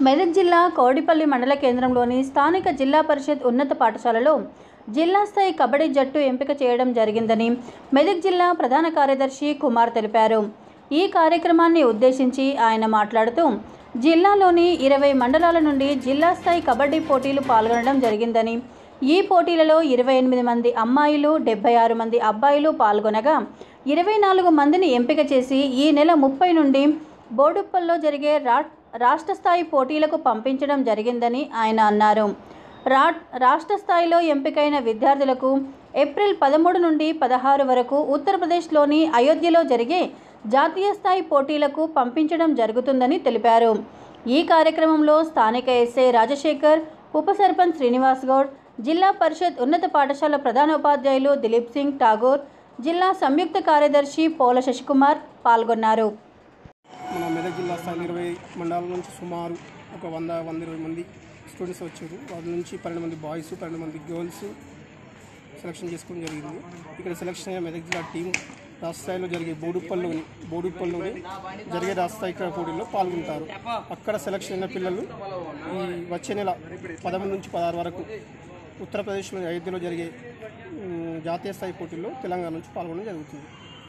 మెదక్ జిల్లా కౌడిపల్లి మండల కేంద్రంలోని స్థానిక జిల్లా పరిషత్ ఉన్నత పాఠశాలలో జిల్లా స్థాయి కబడ్డీ జట్టు ఎంపిక చేయడం జరిగిందని మెదక్ జిల్లా ప్రధాన కార్యదర్శి కుమార్ తెలిపారు. ఈ కార్యక్రమాన్ని ఉద్దేశించి ఆయన మాట్లాడుతూ జిల్లాలోని 20 మండలాల నుండి జిల్లా స్థాయి కబడ్డీ పోటీలు పాల్గొనడం జరిగిందని, ఈ పోటీలలో 28 మంది అమ్మాయిలు, 76 మంది అబ్బాయిలు పాల్గొనగా 24 మందిని ఎంపిక చేసి ఈ నెల 30 నుండి బోడుప్పల్లో జరిగే రాష్ట్ర స్థాయి పోటీలకు పంపించడం జరిగిందని ఆయన అన్నారు. రాష్ట్ర స్థాయిలో ఎంపికైన విద్యార్థులకు ఏప్రిల్ 13 నుండి 16 వరకు ఉత్తరప్రదేశ్లోని అయోధ్యలో జరిగే జాతీయ స్థాయి పోటీలకు పంపించడం జరుగుతుందని తెలిపారు. ఈ కార్యక్రమంలో స్థానిక ఎస్ఐ రాజశేఖర్, ఉప సర్పంచ్ శ్రీనివాస్ గౌడ్, జిల్లా పరిషత్ ఉన్నత పాఠశాల ప్రధానోపాధ్యాయులు దిలీప్ సింగ్ ఠాగూర్, జిల్లా సంయుక్త కార్యదర్శి పోల శశికుమార్ పాల్గొన్నారు. మన మెదక్ జిల్లా స్థాయి 20 మండలాల నుంచి సుమారు ఒక 100-120 మంది స్టూడెంట్స్ వచ్చారు. వాళ్ళ నుంచి 12 మంది బాయ్స్, 12 మంది గర్ల్స్ సెలక్షన్ చేసుకోవడం జరిగింది. ఇక్కడ సెలక్షన్ అయిన మెదక్ జిల్లా టీం రాష్ట్ర స్థాయిలో జరిగే బోడుప్పల్లోని జరిగే రాష్ట్ర స్థాయి పోటీల్లో పాల్గొంటారు. అక్కడ సెలక్షన్ అయిన పిల్లలు ఈ వచ్చే నెల 13 నుంచి 16 వరకు ఉత్తరప్రదేశ్లోని అయోధ్యలో జరిగే జాతీయ స్థాయి పోటీల్లో తెలంగాణ నుంచి పాల్గొనడం జరుగుతుంది.